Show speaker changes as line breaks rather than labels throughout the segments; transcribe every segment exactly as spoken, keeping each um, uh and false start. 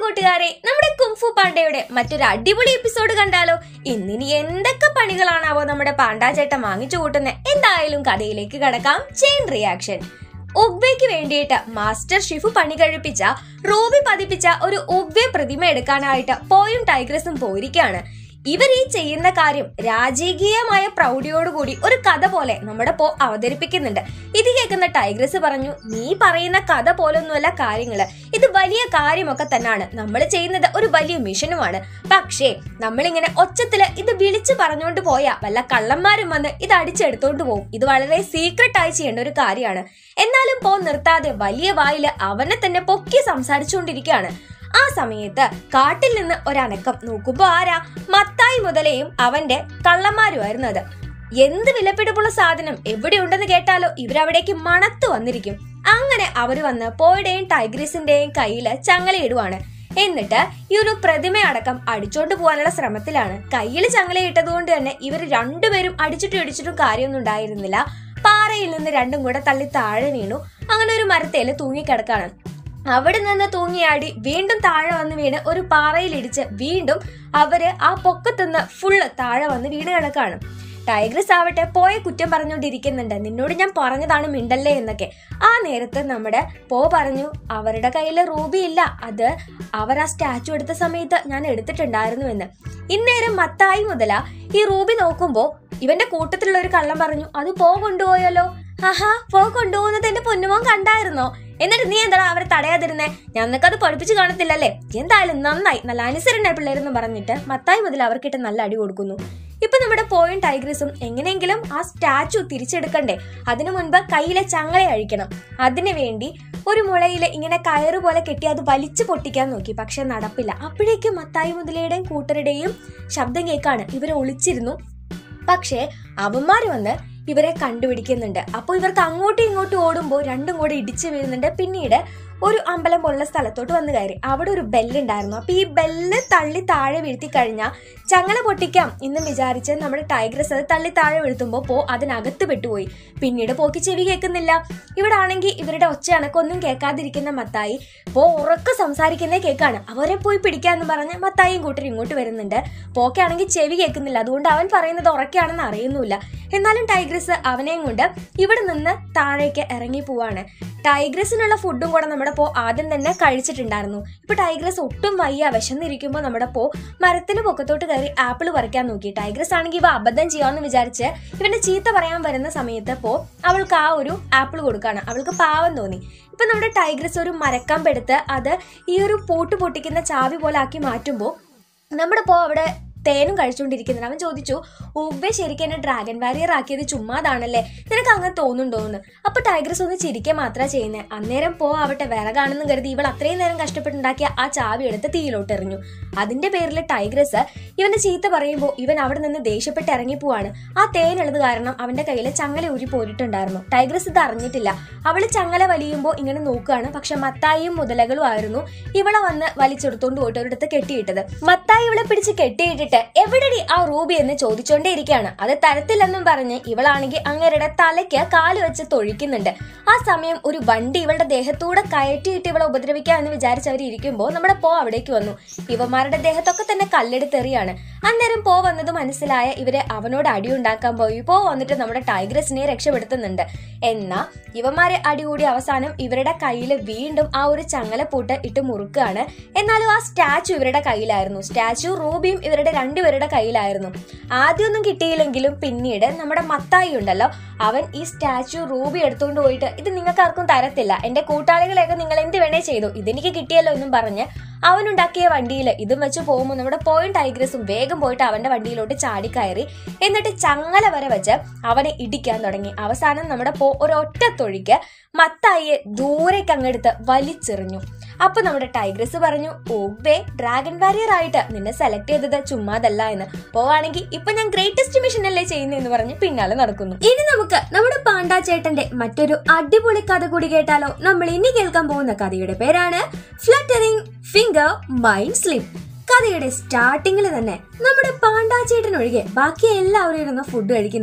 കൂട്ടുകാരെ, നമ്മുടെ കുംഫു പാണ്ഡയുടെ മറ്റൊരു അടിപൊളി എപ്പിസോഡ് കണ്ടാലോ? ഇന്നിനി എന്തൊക്കെ പണികളാണാവോ നമ്മുടെ പാണ്ഡാ ചേട്ടൻ വാങ്ങിച്ചു കൂട്ടുന്നത്? എന്തായാലും കഥയിലേക്ക് കടക്കാം. Chain reaction. ഉഗ്വേക്ക് വേണ്ടിയിട്ട് മാസ്റ്റർ ഷിഫു പണി കഴിപ്പിച്ച റൂബി പതിപ്പിച്ച ഒരു ഉഗ്വേ പ്രതിമ എടുക്കാനായിട്ട് പോയും ടൈഗ്രസും പോയിരിക്കാണ്. ഇവർ ഈ ചെയ്യുന്ന കാര്യം രാജകീയമായ പ്രൗഢിയോടുകൂടി ഒരു കഥ പോലെ നമ്മുടെ പോ അവതരിപ്പിക്കുന്നുണ്ട്. ഇത് കേൾക്കുന്ന ടൈഗ്രസ് പറഞ്ഞു, നീ പറയുന്ന കഥ പോലൊന്നുമല്ല കാര്യങ്ങള്, ഇത് വലിയ കാര്യമൊക്കെ തന്നെയാണ്. നമ്മൾ ചെയ്യുന്നത് ഒരു വലിയ മിഷനുമാണ്. പക്ഷേ നമ്മളിങ്ങനെ ഒച്ചത്തില് ഇത് വിളിച്ചു പറഞ്ഞുകൊണ്ട് പോയാ വല്ല കള്ളന്മാരും വന്ന് ഇത് അടിച്ചെടുത്തോണ്ട് പോകും. ഇത് വളരെ സീക്രട്ട് ആയി ചെയ്യേണ്ട ഒരു കാര്യമാണ്. എന്നാലും പോ നിർത്താതെ വലിയ വായില് അവനെ തന്നെ പൊക്കി സംസാരിച്ചുകൊണ്ടിരിക്കുകയാണ്. ആ സമയത്ത് കാട്ടിൽ നിന്ന് ഒരനക്കം. നോക്കുമ്പോ ആരാ? മത്തായി മുതലയും അവന്റെ കള്ളന്മാരുമായിരുന്നു അത്. എന്ത് വിലപിടിപ്പുള്ള സാധനം എവിടെയുണ്ടെന്ന് കേട്ടാലോ ഇവരവിടേക്ക് മണത്ത് വന്നിരിക്കും. അങ്ങനെ അവര് വന്ന് പോയുടെയും ടൈഗ്രീസിന്റെയും കയ്യില് ചങ്ങലയിടുവാണ്. എന്നിട്ട് ഈ ഒരു പ്രതിമയടക്കം അടിച്ചോണ്ട് പോകാനുള്ള ശ്രമത്തിലാണ്. കയ്യിൽ ചങ്ങലയിട്ടത് കൊണ്ട് തന്നെ ഇവർ രണ്ടുപേരും അടിച്ചിട്ടും ഇടിച്ചിട്ടും കാര്യമൊന്നും ഉണ്ടായിരുന്നില്ല. പാറയിൽ നിന്ന് രണ്ടും കൂടെ തള്ളി താഴെ വീണു. അങ്ങനെ ഒരു മരത്തേല് തൂങ്ങിക്കിടക്കാണ്. അവിടെ നിന്ന് തൂങ്ങിയാടി വീണ്ടും താഴെ വന്ന് വീണ് ഒരു പാറയിലിടിച്ച് വീണ്ടും അവര് ആ പൊക്കത്തുനിന്ന് ഫുള്ള് താഴെ വന്ന് വീണ് കിടക്കാണ്. ടൈഗ്രസ് ആവട്ടെ പോയ കുറ്റം പറഞ്ഞുകൊണ്ടിരിക്കുന്നുണ്ട്, നിന്നോട് ഞാൻ പറഞ്ഞതാണ് മിണ്ടല്ലേ എന്നൊക്കെ. ആ നേരത്ത് നമ്മുടെ പോ പറഞ്ഞു, അവരുടെ കയ്യില് റൂബി ഇല്ല, അത് അവർ ആ സ്റ്റാച്ചു എടുത്ത സമയത്ത് ഞാൻ എടുത്തിട്ടുണ്ടായിരുന്നു എന്ന്. ഇന്നേരം മത്തായി മുതല ഈ റൂബി നോക്കുമ്പോ ഇവന്റെ കൂട്ടത്തിലുള്ള ഒരു കള്ളം പറഞ്ഞു, അത് പോ കൊണ്ടുപോയല്ലോ. ആഹാ, പോ കൊണ്ടുപോകുന്നത് എന്റെ പൊന്നുമോൻ കണ്ടായിരുന്നോ? എന്നിട്ട് നീ എന്താ അവരെ തടയാതിരുന്നേ? ഞങ്ങൾക്കത് പഠിപ്പിച്ചു കാണത്തില്ലല്ലേ? എന്തായാലും നന്നായി, നല്ല അനുസരണ പിള്ളേരെന്ന് പറഞ്ഞിട്ട് മത്തായി മുതൽ അവർക്കിട്ട് നല്ല അടി കൊടുക്കുന്നു. ഇപ്പൊ നമ്മുടെ പോയും ടൈഗ്രസും എങ്ങനെയെങ്കിലും ആ സ്റ്റാച്ചു തിരിച്ചെടുക്കണ്ടേ? അതിനു മുൻപ് കയ്യിലെ ചങ്ങല അഴിക്കണം. അതിനു വേണ്ടി ഒരു മുളയില് ഇങ്ങനെ കയറ് പോലെ കെട്ടി അത് വലിച്ചു പൊട്ടിക്കാൻ നോക്കി. പക്ഷെ നടപ്പില്ല. അപ്പോഴേക്കും മത്തായി മുതലയുടെയും കൂട്ടരുടെയും ശബ്ദം കേൾക്കാണ്. ഇവരെ ഒളിച്ചിരുന്നു. പക്ഷേ അവന്മാര് വന്ന് ഇവരെ കണ്ടുപിടിക്കുന്നുണ്ട്. അപ്പോൾ ഇവർക്ക് അങ്ങോട്ടും ഇങ്ങോട്ടും ഓടുമ്പോൾ രണ്ടും കൂടെ ഇടിച്ചു വീഴുന്നുണ്ട്. പിന്നീട് ഒരു അമ്പലം പോലുള്ള സ്ഥലത്തോട്ട് വന്ന് കയറി. അവിടെ ഒരു ബെല്ലുണ്ടായിരുന്നു. അപ്പൊ ഈ ബെല്ല് തള്ളി താഴെ വീഴ്ത്തി കഴിഞ്ഞാൽ ചങ്ങല പൊട്ടിക്കാം എന്നും വിചാരിച്ച് നമ്മുടെ ടൈഗ്രസ് അത് തള്ളി താഴെ വീഴ്ത്തുമ്പോൾ പോ അതിനകത്ത് പെട്ടുപോയി. പിന്നീട് പോക്ക് ചെവി കേൾക്കുന്നില്ല. ഇവിടെ ആണെങ്കിൽ ഇവരുടെ ഒച്ച അണക്കൊന്നും കേൾക്കാതിരിക്കുന്ന മത്തായി പോ ഉറക്കെ സംസാരിക്കുന്നേ കേൾക്കാണ്. അവരെ പോയി പിടിക്കാന്ന് പറഞ്ഞ് മത്തായിയും കൂട്ടരും ഇങ്ങോട്ട് വരുന്നുണ്ട്. പോക്കാണെങ്കിൽ ചെവി കേൾക്കുന്നില്ല. അതുകൊണ്ട് അവൻ പറയുന്നത് ഉറക്കെയാണെന്ന് അറിയുന്നില്ല. എന്നാലും ടൈഗ്രസ് അവനെയും കൊണ്ട് ഇവിടെ നിന്ന് താഴേക്ക് ഇറങ്ങി പോവാണ്. ടൈഗ്രസിനുള്ള ഫുഡും കൂടെ നമ്മുടെ പോ ആദ്യം തന്നെ കഴിച്ചിട്ടുണ്ടായിരുന്നു. ഇപ്പൊ ടൈഗ്രസ് ഒട്ടും വയ്യ, വിശന്നിരിക്കുമ്പോ നമ്മുടെ പോ മരത്തിന് പൊക്കത്തോട്ട് കയറി ആപ്പിൾ പറിക്കാൻ നോക്കി. ടൈഗ്രസ് ആണെങ്കിൽ ഇവ അബദ്ധം ചെയ്യാമെന്ന് വിചാരിച്ച് ഇവന്റെ ചീത്ത പറയാൻ വരുന്ന സമയത്ത് പോ അവൾക്ക് ആ ഒരു ആപ്പിൾ കൊടുക്കാണ്. അവൾക്ക് പാവം തോന്നി. ഇപ്പൊ നമ്മുടെ ടൈഗ്രസ് ഒരു മരക്കമ്പെടുത്ത് അത് ഈ ഒരു പൂട്ട് പൊട്ടിക്കുന്ന ചാവി പോലെ ആക്കി മാറ്റുമ്പോ നമ്മുടെ പോ അവിടെ തേനും കഴിച്ചുകൊണ്ടിരിക്കുന്നുണ്ട്. അവൻ ചോദിച്ചു, ഉവ്വേ ശരിക്കും എന്നെ ഡ്രാഗൺ വാരിയർ ആക്കിയത് ചുമ്മാതാണല്ലേ, നിനക്ക് അങ്ങനെ തോന്നുന്നുണ്ടോന്ന്. അപ്പൊ ടൈഗ്രസ് ഒന്ന് ചിരിക്കുക മാത്രമാണ് ചെയ്യുന്നത്. അന്നേരം പോ ആവട്ടെ വിറകാണെന്ന് കരുതി ഇവൾ അത്രയും നേരം കഷ്ടപ്പെട്ടുണ്ടാക്കിയ ആ ചാവി എടുത്ത് തീയിലോട്ട് എറിഞ്ഞു. അതിന്റെ പേരിൽ ടൈഗ്രസ് ഇവന്റെ ചീത്ത പറയുമ്പോൾ ഇവൻ അവിടെ നിന്ന് ദേഷ്യപ്പെട്ട് ഇറങ്ങിപ്പോവാണ്. ആ തേനുള്ളത് കാരണം അവന്റെ കയ്യിൽ ചങ്ങല ഊരി പോയിട്ടുണ്ടായിരുന്നു. ടൈഗ്രസ് ഇത് അറിഞ്ഞിട്ടില്ല. അവള് ചങ്ങല വലിയുമ്പോൾ ഇങ്ങനെ നോക്കുകയാണ്. പക്ഷെ മത്തായിയും മുതലകളും ആയിരുന്നു ഇവളെ വന്ന് വലിച്ചെടുത്തോണ്ട് പോയിട്ട് ഒരിടത്ത് കെട്ടിയിട്ടത്. മത്തായി ഇവളെ പിടിച്ച് കെട്ടിയിട്ടിട്ട് എവിടെടി ആ റൂബി എന്ന് ചോദിച്ചോണ്ടേ ഇരിക്കുകയാണ്. അത് തരത്തില്ലെന്നും പറഞ്ഞ് ഇവളാണെങ്കിൽ അങ്ങേരുടെ തലയ്ക്ക് കാല് വെച്ച് തൊഴിക്കുന്നുണ്ട്. ആ സമയം ഒരു വണ്ടി ഇവളുടെ ദേഹത്തൂടെ കയറ്റിയിട്ട് ഇവളെ ഉപദ്രവിക്കാം എന്ന് വിചാരിച്ചവർ ഇരിക്കുമ്പോൾ നമ്മുടെ പോ അവിടേക്ക് വന്നു. ഇവന്മാരുടെ ദേഹത്തൊക്കെ തന്നെ കല്ലെടുത്തെറിയാണ്. അന്നേരം പോ വന്നത് മനസ്സിലായ ഇവരെ അവനോട് അടിയുണ്ടാക്കാൻ പോയി. പോ വന്നിട്ട് നമ്മുടെ ടൈഗ്രസിനെ രക്ഷപ്പെടുത്തുന്നുണ്ട്. എന്നാ ഇവന്മാരെ അടികൂടി അവസാനം ഇവരുടെ കയ്യിൽ വീണ്ടും ആ ഒരു ചങ്ങലപ്പൂട്ട് ഇട്ട് മുറുക്കുകയാണ്. എന്നാലും ആ സ്റ്റാച്ചു ഇവരുടെ കയ്യിലായിരുന്നു. സ്റ്റാച്ചു റൂബിയും ഇവരുടെ രണ്ടുപേരുടെ കയ്യിലായിരുന്നു. ആദ്യമൊന്നും കിട്ടിയില്ലെങ്കിലും പിന്നീട് നമ്മുടെ മത്തായി ഉണ്ടല്ലോ, അവൻ ഈ സ്റ്റാച്ചു റൂബി എടുത്തുകൊണ്ട് പോയിട്ട് ഇത് നിങ്ങൾക്ക് ആർക്കും തരത്തില്ല, എന്റെ കൂട്ടാളികളെയൊക്കെ നിങ്ങൾ എന്ത് വേണേ ചെയ്തു, ഇതെനിക്ക് കിട്ടിയല്ലോ എന്നും പറഞ്ഞ് അവനുണ്ടാക്കിയ വണ്ടിയിൽ ഇതും വെച്ച് പോകുമ്പോൾ നമ്മുടെ പോയും ടൈഗ്രസും വേഗം പോയിട്ട് അവന്റെ വണ്ടിയിലോട്ട് ചാടിക്കയറി. എന്നിട്ട് ചങ്ങല വരെ വെച്ച് അവനെ ഇടിക്കാൻ തുടങ്ങി. അവസാനം നമ്മുടെ പോ ഒരൊറ്റ തൊഴിക്ക് മത്തായിയെ ദൂരേക്ക് അങ്ങെടുത്ത് വലിച്ചെറിഞ്ഞു. അപ്പൊ നമ്മുടെ ടൈഗ്രസ് പറഞ്ഞു, ഓവേ ഡ്രാഗൺ വാരിയർ ആയിട്ട് നിന്നെ സെലക്ട് ചെയ്തത് ചുമ്മാതല്ല എന്ന്. പോവാണെങ്കിൽ ഇപ്പൊ ഞാൻ ഗ്രേറ്റസ്റ്റ് മിഷൻ അല്ലേ ചെയ്യുന്നതെന്ന് പറഞ്ഞ് പിന്നാലെ നടക്കുന്നു. ഇനി നമുക്ക് നമ്മുടെ പാണ്ഡാ ചേട്ടന്റെ മറ്റൊരു അടിപൊളി കഥ കൂടി കേട്ടാലോ? നമ്മൾ ഇനി കേൾക്കാൻ പോകുന്ന കഥയുടെ പേരാണ് ഫ്ലട്ടറിംഗ് ഫിംഗർ മൈൻഡ് സ്ലിപ്പ്. കഥയുടെ സ്റ്റാർട്ടിങ്ങിൽ തന്നെ നമ്മുടെ പാണ്ഡാ ചേട്ടൻ ഒഴികെ ബാക്കി എല്ലാവരും ഇരുന്ന് ഫുഡ് കഴിക്കുന്നുണ്ട്.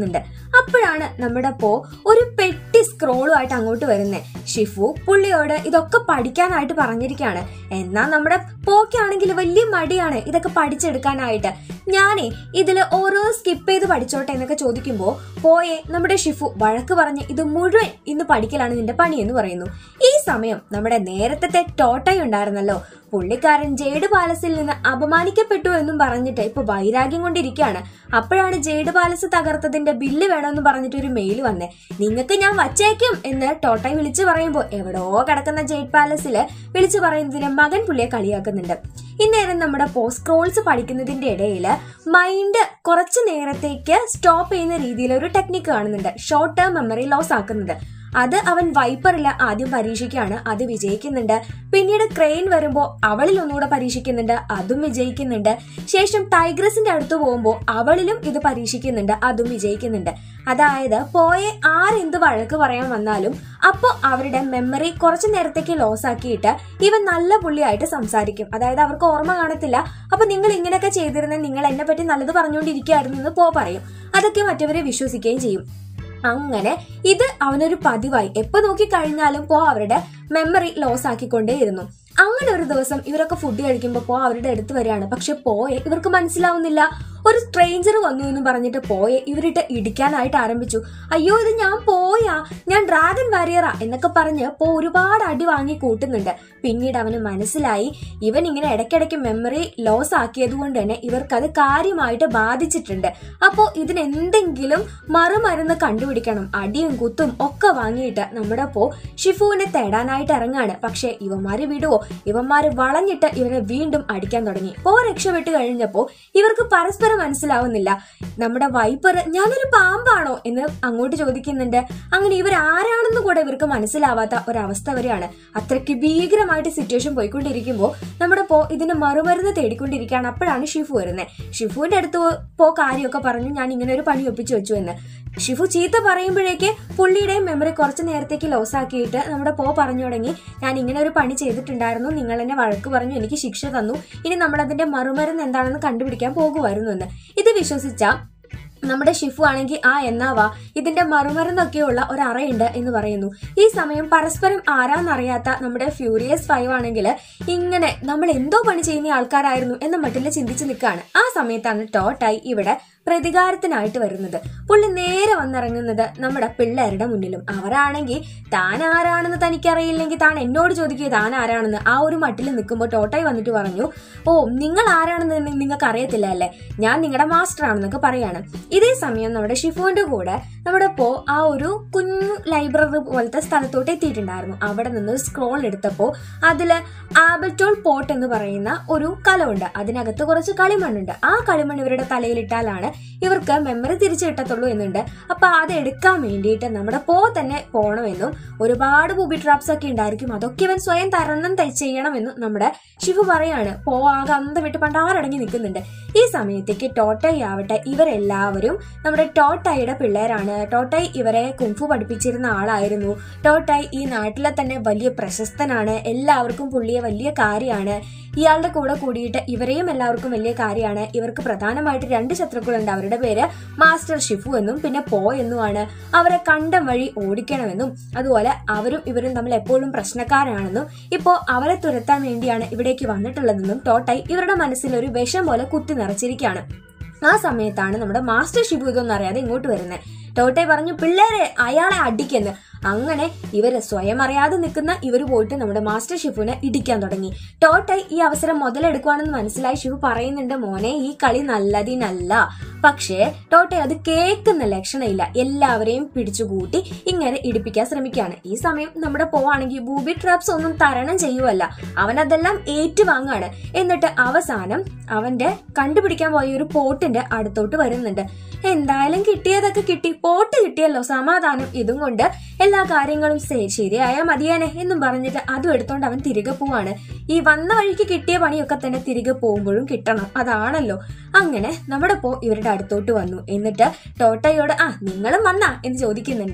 അപ്പോഴാണ് നമ്മുടെ പോ ഒരു പെട്ടി സ്ക്രോളുമായിട്ട് അങ്ങോട്ട് വരുന്നേ. ഷിഫു പുള്ളിയോട് ഇതൊക്കെ പഠിക്കാനായിട്ട് പറഞ്ഞിരിക്കുകയാണ്. എന്നാ നമ്മുടെ പോക്കാണെങ്കിൽ വലിയ മടിയാണ് ഇതൊക്കെ പഠിച്ചെടുക്കാനായിട്ട്. ഞാനേ ഇതില് ഓരോ സ്കിപ്പ് ചെയ്ത് പഠിച്ചോട്ടെ എന്നൊക്കെ ചോദിക്കുമ്പോ പോയെ നമ്മുടെ ഷിഫു വഴക്ക് പറഞ്ഞ് ഇത് മുഴുവൻ ഇന്ന് പഠിക്കലാണ് നിന്റെ പണി എന്ന് പറയുന്നു. ഈ സമയം നമ്മുടെ നേരത്തെ ടോട്ടയ് ഉണ്ടായിരുന്നല്ലോ, പുള്ളിക്കാരൻ ജെയ്ഡ് പാലസിൽ നിന്ന് അപമാനിക്കപ്പെട്ടു എന്നും പറഞ്ഞിട്ട് ഇപ്പൊ വൈരാഗ്യം കൊണ്ടിരിക്കുകയാണ്. അപ്പോഴാണ് ജെയ്ഡ് പാലസ് തകർത്തതിന്റെ ബില്ല് വേണമെന്ന് പറഞ്ഞിട്ട് ഒരു മെയിൽ വന്നേ. നിങ്ങൾക്ക് ഞാൻ വച്ചേക്കും എന്ന് ടോട്ടയ് വിളിച്ചു പറയുമ്പോ എവിടോ കിടക്കുന്ന ജെയ്ഡ് പാലസില് വിളിച്ചു പറയുന്നതിന് മകൻ പുള്ളിയെ കളിയാക്കുന്നുണ്ട്. ഇന്നേരം നമ്മുടെ പോസ്റ്റ് സ്ക്രോൾസ് പഠിക്കുന്നതിന്റെ ഇടയില് മൈൻഡ് കുറച്ചു നേരത്തേക്ക് സ്റ്റോപ്പ് ചെയ്യുന്ന രീതിയിൽ ഒരു ടെക്നിക്ക് കാണുന്നുണ്ട്, ഷോർട്ട് ടേം മെമ്മറി ലോസ് ആക്കുന്നത്. അത് അവൻ വൈപ്പറില്ല ആദ്യം പരീക്ഷിക്കുകയാണ്, അത് വിജയിക്കുന്നുണ്ട്. പിന്നീട് ക്രെയിൻ വരുമ്പോ അവളിൽ ഒന്നുകൂടെ പരീക്ഷിക്കുന്നുണ്ട്, അതും വിജയിക്കുന്നുണ്ട്. ശേഷം ടൈഗ്രസിന്റെ അടുത്ത് പോകുമ്പോൾ അവളിലും ഇത് പരീക്ഷിക്കുന്നുണ്ട്, അതും വിജയിക്കുന്നുണ്ട്. അതായത് പോയെ ആരെന്ത് വഴക്ക് പറയാൻ വന്നാലും അപ്പൊ അവരുടെ മെമ്മറി കുറച്ചു നേരത്തേക്ക് ലോസ് ആക്കിയിട്ട് ഇവൻ നല്ല പുള്ളിയായിട്ട് സംസാരിക്കും. അതായത് അവർക്ക് ഓർമ്മ കാണത്തില്ല. അപ്പൊ നിങ്ങൾ ഇങ്ങനെയൊക്കെ ചെയ്തിരുന്ന നിങ്ങൾ എന്നെ പറ്റി നല്ലത് പറഞ്ഞുകൊണ്ടിരിക്കുകയായിരുന്നു എന്ന് പോ പറയും. അതൊക്കെ മറ്റവരെ വിശ്വസിക്കുകയും ചെയ്യും. അങ്ങനെ ഇത് അവനൊരു പതിവായി. എപ്പോ നോക്കിക്കഴിഞ്ഞാലും പോ അവരുടെ മെമ്മറി ലോസ് ആക്കിക്കൊണ്ടേയിരുന്നു. അങ്ങനെ ഒരു ദിവസം ഇവരൊക്കെ ഫുഡ് കഴിക്കുമ്പോ പോ അവരുടെ അടുത്ത് വരികയാണ്. പക്ഷെ പോയെ ഇവർക്ക് മനസ്സിലാവുന്നില്ല. ഒരു സ്ട്രേഞ്ചർ വന്നു എന്ന് പറഞ്ഞിട്ട് പോയെ ഇവരിട്ട് ഇടിക്കാനായിട്ട് ആരംഭിച്ചു. അയ്യോ ഇത് ഞാൻ പോയാ, ഞാൻ ഡ്രാഗൺ വാരിയറാ എന്നൊക്കെ പറഞ്ഞ് പോ ഒരുപാട് അടി വാങ്ങി കൂട്ടുന്നുണ്ട്. പിന്നീട് അവന് മനസ്സിലായി ഇവൻ ഇങ്ങനെ ഇടയ്ക്കിടയ്ക്ക് മെമ്മറി ലോസ് ആക്കിയത് കൊണ്ട് തന്നെ ഇവർക്കത് കാര്യമായിട്ട് ബാധിച്ചിട്ടുണ്ട്. അപ്പോ ഇതിനെന്തെങ്കിലും മറുമരുന്ന് കണ്ടുപിടിക്കണം. അടിയും കുത്തും ഒക്കെ വാങ്ങിയിട്ട് നമ്മുടെ പോ ഷിഫുവിനെ തേടാനായിട്ട് ഇറങ്ങാണ്. പക്ഷെ ഇവന്മാര് വിടുവോ? ഇവന്മാര് വളഞ്ഞിട്ട് ഇവനെ വീണ്ടും അടിക്കാൻ തുടങ്ങി. പോ രക്ഷപ്പെട്ട് കഴിഞ്ഞപ്പോ ഇവർക്ക് പരസ്പരം മനസ്സിലാവുന്നില്ല. നമ്മുടെ വൈപ്പർ ഞാനൊരു പാമ്പാണോ എന്ന് അങ്ങോട്ട് ചോദിക്കുന്നുണ്ട്. അങ്ങനെ ഇവർ ആരാണെന്ന് കൂടെ ഇവർക്ക് മനസ്സിലാവാത്ത ഒരവസ്ഥ വരെയാണ്. അത്രയ്ക്ക് ഭീകരമായിട്ട് സിറ്റുവേഷൻ പോയിക്കൊണ്ടിരിക്കുമ്പോൾ നമ്മുടെ പോ ഇതിന് മറുമരുന്ന് തേടിക്കൊണ്ടിരിക്കുകയാണ്. അപ്പോഴാണ് ഷിഫു വരുന്നത്. ഷിഫുവിന്റെ അടുത്ത് പോ കാര്യമൊക്കെ പറഞ്ഞു ഞാൻ ഇങ്ങനെ ഒരു പണി ഒപ്പിച്ചു വെച്ചു എന്ന്. ഷിഫു ചീത്ത പറയുമ്പോഴേക്ക് പുള്ളിയുടെയും മെമ്മറി കുറച്ച് നേരത്തേക്ക് ലോസ് ആക്കിയിട്ട് നമ്മുടെ പോ പറഞ്ഞു തുടങ്ങി ഞാൻ ഇങ്ങനെ ഒരു പണി ചെയ്തിട്ടുണ്ടായിരുന്നു, നിങ്ങൾ എന്നെ വഴക്ക് പറഞ്ഞു, എനിക്ക് ശിക്ഷ തന്നു, ഇനി നമ്മൾ അതിന്റെ മറുമരുന്ന് എന്താണെന്ന് കണ്ടുപിടിക്കാൻ പോകുമായിരുന്നു എന്ന്. ഇത് വിശ്വസിച്ച നമ്മുടെ ഷിഫു ആണെങ്കിൽ ആ എന്നാവാ ഇതിന്റെ മറുമരുന്നൊക്കെയുള്ള ഒരു അറയുണ്ട് എന്ന് പറയുന്നു. ഈ സമയം പരസ്പരം ആരാന്നറിയാത്ത നമ്മുടെ ഫ്യൂരിയസ് ഫൈവ് ആണെങ്കിൽ ഇങ്ങനെ നമ്മൾ എന്തോ പണി ചെയ്യുന്ന ആൾക്കാരായിരുന്നു എന്ന മട്ടിൽ ചിന്തിച്ച് നിൽക്കുകയാണ്. ആ സമയത്താണ് ടോട്ടായി ഇവിടെ പ്രതികാരത്തിനായിട്ട് വരുന്നത്. പുള്ളി നേരെ വന്നിറങ്ങുന്നത് നമ്മുടെ പിള്ളേരുടെ മുന്നിലും. അവരാണെങ്കിൽ താൻ ആരാണെന്ന് തനിക്കറിയില്ലെങ്കിൽ താൻ എന്നോട് ചോദിക്കുക താൻ ആരാണെന്ന്. ആ ഒരു മട്ടിൽ നിൽക്കുമ്പോൾ ടോട്ടായി വന്നിട്ട് പറഞ്ഞു ഓ നിങ്ങൾ ആരാണെന്ന് നിങ്ങൾക്ക് അറിയത്തില്ല അല്ലേ, ഞാൻ നിങ്ങളുടെ മാസ്റ്റർ ആണെന്നൊക്കെ പറയാണ്. ഇതേ സമയം നമ്മുടെ ഷിഫുവിന്റെ കൂടെ നമ്മുടെ പോ ആ ഒരു കുഞ്ഞു ലൈബ്രറി പോലത്തെ സ്ഥലത്തോട്ട് എത്തിയിട്ടുണ്ടായിരുന്നു. അവിടെ നിന്ന് സ്ക്രോൾ എടുത്തപ്പോ അതില് ആബറ്റോൾ പോട്ട് എന്ന് പറയുന്ന ഒരു കലമുണ്ട്. അതിനകത്ത് കുറച്ച് കളിമണ്ണുണ്ട്. ആ കളിമണ്ണ് ഇവരുടെ തലയിലിട്ടാലാണ് ഇവർക്ക് മെമ്മറി തിരിച്ചു കിട്ടത്തുള്ളൂ എന്നുണ്ട്. അപ്പൊ അത് എടുക്കാൻ വേണ്ടിയിട്ട് നമ്മുടെ പോ തന്നെ പോണമെന്നും ഒരുപാട് ബൂബി ട്രാപ്സ് ഒക്കെ ഉണ്ടായിരിക്കും, അതൊക്കെ ഇവൻ സ്വയം തരണം ചെയ്യണമെന്നും നമ്മുടെ ഷിഫു പറയാണ്. പോ ആകെ അന്തം വിട്ട് പണ്ടാറടങ്ങി നിൽക്കുന്നുണ്ട്. ഈ സമയത്തേക്ക് ടോട്ടായി ആവട്ടെ ഇവരെല്ലാവരും നമ്മുടെ ടോട്ടായിയുടെ പിള്ളേരാണ്. ടോട്ടായി ഇവരെ കുംഫു പഠിപ്പിച്ചിരുന്ന ആളായിരുന്നു. ടോട്ടായി ഈ നാട്ടിലെ തന്നെ വലിയ പ്രശസ്തനാണ്. എല്ലാവർക്കും പുള്ളിയെ വലിയ കാര്യമാണ്. ഇയാളുടെ കൂടെ കൂടിയിട്ട് ഇവരെയും എല്ലാവർക്കും വലിയ കാര്യമാണ്. ഇവർക്ക് പ്രധാനമായിട്ട് രണ്ട് ശത്രുക്കളുണ്ട്. അവരുടെ പേര് മാസ്റ്റർ ഷിഫു എന്നും പിന്നെ പോ എന്നുമാണ്. അവരെ കണ്ടം വഴി ഓടിക്കണമെന്നും അതുപോലെ അവരും ഇവരും തമ്മിൽ എപ്പോഴും പ്രശ്നക്കാരാണെന്നും ഇപ്പോ അവരെ തുരത്താൻ വേണ്ടിയാണ് ഇവിടേക്ക് വന്നിട്ടുള്ളതെന്നും ടോട്ടായി ഇവരുടെ മനസ്സിൽ ഒരു വിഷം പോലെ കുത്തി നിറച്ചിരിക്കുകയാണ്. ആ സമയത്താണ് നമ്മുടെ മാസ്റ്റർ ഷിഫു ഇതൊന്നും അറിയാതെ ഇങ്ങോട്ട് വരുന്നത്. ടോട്ടായി പറഞ്ഞു പിള്ളേരെ അയാളെ അടിക്കെന്ന്. അങ്ങനെ ഇവര് സ്വയം അറിയാതെ നിൽക്കുന്ന ഇവര് പോയിട്ട് നമ്മുടെ മാസ്റ്റർ ഷിഫുവിനെ ഇടിക്കാൻ തുടങ്ങി. ടോട്ടായി ഈ അവസരം മുതലെടുക്കുവാണെന്ന് മനസ്സിലായി ഷിഫു പറയുന്നുണ്ട് മോനെ ഈ കളി നല്ലതിനല്ല. പക്ഷേ ടോട്ടായി അത് കേൾക്കുന്ന ലക്ഷണമില്ല. എല്ലാവരെയും പിടിച്ചുകൂട്ടി ഇങ്ങനെ ഇടിപ്പിക്കാൻ ശ്രമിക്കുകയാണ്. ഈ സമയം നമ്മുടെ പോവാണെങ്കിൽ ബൂബി ട്രാപ്സ് ഒന്നും തരണം ചെയ്യുവല്ല, അവനതെല്ലാം ഏറ്റുവാങ്ങാണ്. എന്നിട്ട് അവസാനം അവന്റെ കണ്ടുപിടിക്കാൻ പോയ ഒരു പോട്ടിന്റെ അടുത്തോട്ട് വരുന്നുണ്ട്. എന്തായാലും കിട്ടിയതൊക്കെ കിട്ടി, പോട്ട് കിട്ടിയല്ലോ, സമാധാനം, ഇതും കൊണ്ട് എല്ലാ കാര്യങ്ങളും ശരിയായാൽ മതിയാനെ എന്നും പറഞ്ഞിട്ട് അതും എടുത്തോണ്ട് അവൻ തിരികെ പോവാണ്. ഈ വന്ന വഴിക്ക് കിട്ടിയ പണിയൊക്കെ തന്നെ തിരികെ പോകുമ്പോഴും കിട്ടണം, അതാണല്ലോ. അങ്ങനെ നമ്മുടെ പോ ഇവരുടെ അടുത്തോട്ട് വന്നു. എന്നിട്ട് ടോട്ടയോട് ആ നിങ്ങളും വന്നാ എന്ന് ചോദിക്കുന്നുണ്ട്.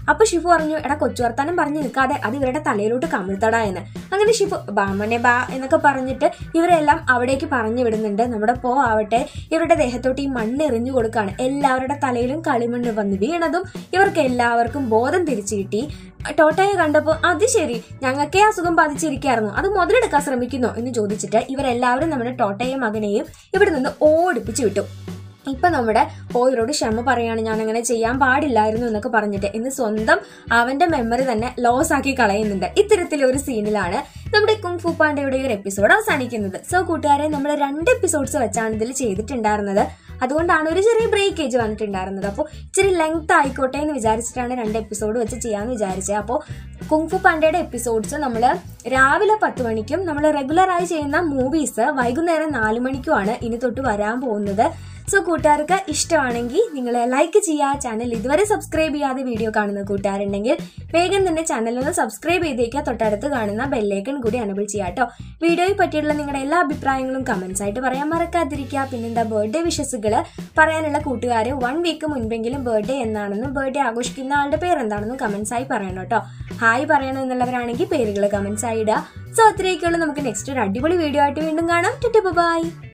അപ്പൊ ഷിഫു പറഞ്ഞു, എടാ കൊച്ചു വർത്താനം പറഞ്ഞു നിൽക്കാതെ അത് ഇവരുടെ തലയിലോട്ട് കമിഴ്ത്തടാ എന്ന്. അങ്ങനെ ഷിഫു ബാമനെ ബാ എന്നൊക്കെ പറഞ്ഞിട്ട് ഇവരെല്ലാം അവിടേക്ക് പറഞ്ഞു വിടുന്നുണ്ട്. നമ്മുടെ പോ ആവട്ടെ ഇവരുടെ ദേഹത്തോട്ട് ഈ മണ്ണ് എറിഞ്ഞു കൊടുക്കുകയാണ്. എല്ലാവരുടെ തലയിലും കളിമണ്ണ് വന്ന് വീണതും ഇവർക്ക് എല്ലാവർക്കും ബോധം തിരിച്ചു കിട്ടി. ടോട്ടയെ കണ്ടപ്പോ അത് ശരി, ഞങ്ങൾക്കേ അസുഖം ബാധിച്ചിരിക്കായിരുന്നു, അത് മുതലെടുക്കാൻ ശ്രമിക്കുന്നോ എന്ന് ചോദിച്ചിട്ട് ഇവരെല്ലാവരും നമ്മുടെ ടോട്ടയെയും മകനെയും ഇവിടെ നിന്ന് ഓടിപ്പിച്ചു വിട്ടു. ഇപ്പൊ നമ്മുടെ പോയിരോട് ക്ഷമ പറയാണ്, ഞാൻ അങ്ങനെ ചെയ്യാൻ പാടില്ലായിരുന്നു എന്നൊക്കെ പറഞ്ഞിട്ട് ഇന്ന് സ്വന്തം അവന്റെ മെമ്മറി തന്നെ ലോസ് ആക്കി കളയുന്നുണ്ട്. ഇത്തരത്തിലൊരു സീനിലാണ് നമ്മുടെ കുങ് ഫു പാണ്ടയുടെ ഒരു എപ്പിസോഡ് അവസാനിക്കുന്നത്. സോ കൂട്ടുകാരെ, നമ്മൾ രണ്ട് എപ്പിസോഡ്സ് വെച്ചാണ് ഇതിൽ ചെയ്തിട്ടുണ്ടായിരുന്നത്. അതുകൊണ്ടാണ് ഒരു ചെറിയ ബ്രേക്കേജ് വന്നിട്ടുണ്ടായിരുന്നത്. അപ്പോൾ ഇച്ചിരി ലെങ്ത് ആയിക്കോട്ടെ എന്ന് വിചാരിച്ചിട്ടാണ് രണ്ട് എപ്പിസോഡ് വെച്ച് ചെയ്യാന്ന് വിചാരിച്ചത്. അപ്പോൾ കുങ് ഫു പാണ്ടയുടെ എപ്പിസോഡ്സ് നമ്മൾ രാവിലെ പത്ത് മണിക്കും നമ്മൾ റെഗുലറായി ചെയ്യുന്ന മൂവീസ് വൈകുന്നേരം നാല് മണിക്കുമാണ് ഇനി തൊട്ട് വരാൻ പോകുന്നത്. സോ കൂട്ടുകാർക്ക് ഇഷ്ടമാണെങ്കിൽ നിങ്ങൾ ലൈക്ക് ചെയ്യുക. ചാനൽ ഇതുവരെ സബ്സ്ക്രൈബ് ചെയ്യാതെ വീഡിയോ കാണുന്ന കൂട്ടുകാരുണ്ടെങ്കിൽ വേഗം തന്നെ ചാനലൊന്ന് സബ്സ്ക്രൈബ് ചെയ്തേക്കുക. തൊട്ടടുത്ത് കാണുന്ന ബെല്ലൈക്കൺ കൂടി എനബിൾ ചെയ്യാം കേട്ടോ. വീഡിയോയെ പറ്റിയുള്ള നിങ്ങളുടെ എല്ലാ അഭിപ്രായങ്ങളും കമന്റ്സ് ആയിട്ട് പറയാൻ മറക്കാതിരിക്കുക. പിന്നെന്താ ബർത്ത്ഡേ വിഷസുകൾ പറയാനുള്ള കൂട്ടുകാർ വൺ വീക്ക് മുൻപെങ്കിലും ബർത്ത്ഡേ എന്നാണെന്നും ബർത്ത്ഡേ ആഘോഷിക്കുന്ന ആളുടെ പേര് എന്താണെന്നും കമന്റ്സ് ആയി പറയണം കേട്ടോ. ഹായ് പറയണം എന്നുള്ളവരാണെങ്കിൽ പേരുകൾ കമന്റ്സ് ആയി ഇടുക. സോ അത്രയൊക്കെയുള്ളൂ. നമുക്ക് നെക്സ്റ്റ് ഒരു അടിപൊളി വീഡിയോ ആയിട്ട് വീണ്ടും കാണാം. ബൈ.